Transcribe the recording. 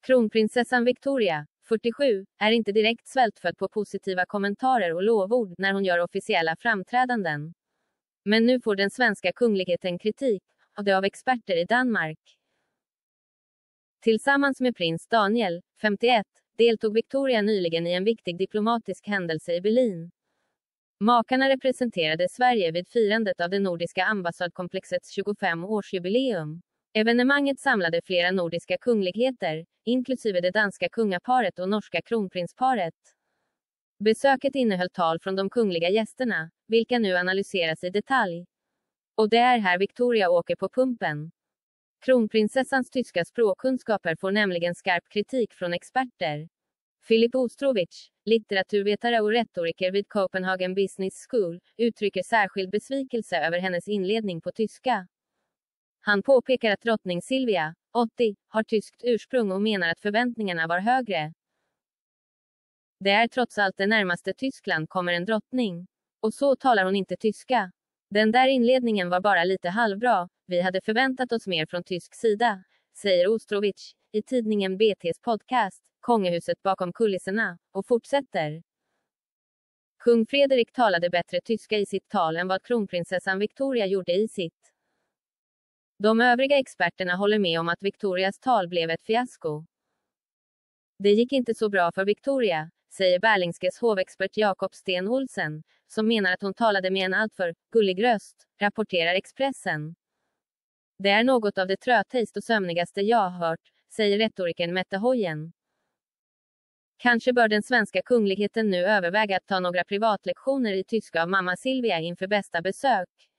Kronprinsessan Victoria, 47, är inte direkt svältfödd på positiva kommentarer och lovord när hon gör officiella framträdanden. Men nu får den svenska kungligheten kritik, och det av experter i Danmark. Tillsammans med prins Daniel, 51, deltog Victoria nyligen i en viktig diplomatisk händelse i Berlin. Makarna representerade Sverige vid firandet av det nordiska ambassadkomplexets 25-årsjubileum. Evenemanget samlade flera nordiska kungligheter, inklusive det danska kungaparet och norska kronprinsparet. Besöket innehöll tal från de kungliga gästerna, vilka nu analyseras i detalj. Och det är här Victoria åker på pumpen. Kronprinsessans tyska språkkunskaper får nämligen skarp kritik från experter. Philip Ostrovich, litteraturvetare och retoriker vid Copenhagen Business School, uttrycker särskild besvikelse över hennes inledning på tyska. Han påpekar att drottning Silvia, 80, har tyskt ursprung och menar att förväntningarna var högre. Det är trots allt det närmaste Tyskland kommer en drottning. Och så talar hon inte tyska. Den där inledningen var bara lite halvbra, vi hade förväntat oss mer från tysk sida, säger Ostrovich, i tidningen BT:s podcast, Kongehuset bakom kulisserna, och fortsätter. Kung Fredrik talade bättre tyska i sitt tal än vad kronprinsessan Victoria gjorde i sitt. De övriga experterna håller med om att Victorias tal blev ett fiasko. Det gick inte så bra för Victoria, säger Berlingskes hovexpert Jakob Sten Olsen, som menar att hon talade med en alltför gullig röst, rapporterar Expressen. Det är något av det tröttaste och sömnigaste jag har hört, säger retorikern Mette Hoyen. Kanske bör den svenska kungligheten nu överväga att ta några privatlektioner i tyska av mamma Silvia inför bästa besök.